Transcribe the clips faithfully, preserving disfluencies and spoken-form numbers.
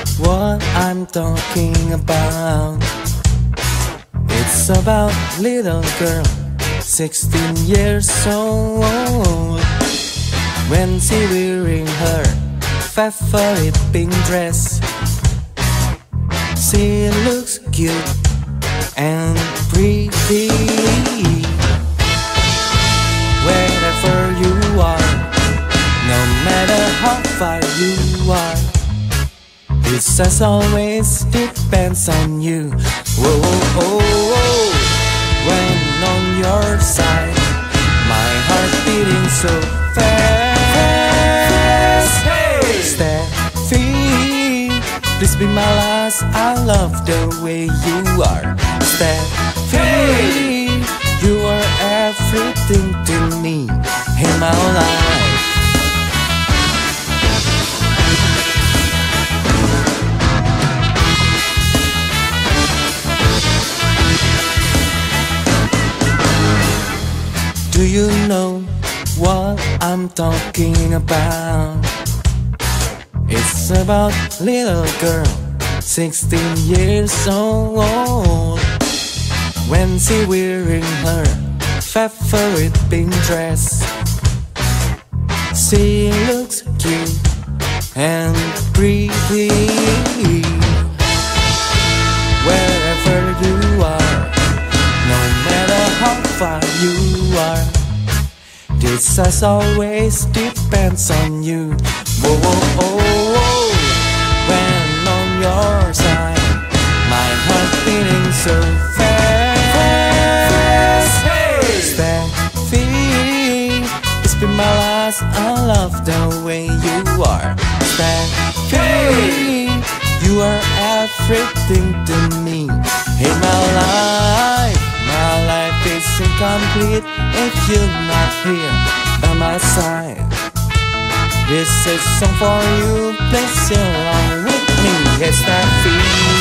what I'm talking about. It's about little girl, sixteen years old, when she wearing her favorite pink dress. She looks cute and pretty. Wherever you are, no matter how far you are, this as always depends on you. Whoa, whoa, whoa. When on your side, my heart beating so fast. Hey! Steffi, please be my last. I love the way you are. Steffi, hey! You are everything to me in my life. Do you know what I'm talking about? It's about little girl, sixteen years old, when she wearing her favorite pink dress. She looks cute and pretty. Wherever you are, no matter how far you are, this as always depends on you. Whoa, whoa, whoa, whoa. When on your side, my heart beating so fast. Hey! Steffi, it's been my last. I love the way you are. Steffi, hey! You are everything to me in my life. My life is incomplete if you're not here by my side. This is a song for you, please sing along with me. It's Steffi.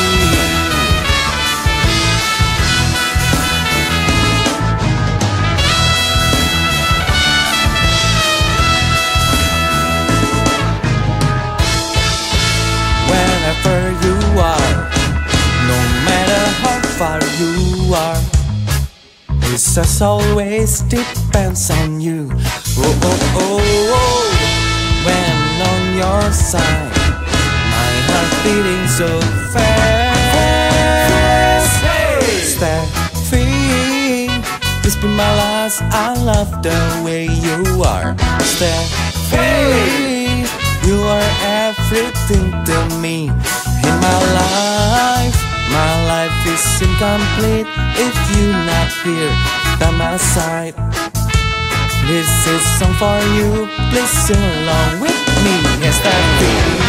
Wherever you are, no matter how far you are, this as always depends on you. Oh, oh, oh, oh. When on your side, my heart beating so fast. Hey! Steffi, this be my last. I love the way you are. Steffi, hey! You are everything to me in my life. My life is incomplete if you're not here by my side. This is a song for you, please sing along with me. Yes, Steffi.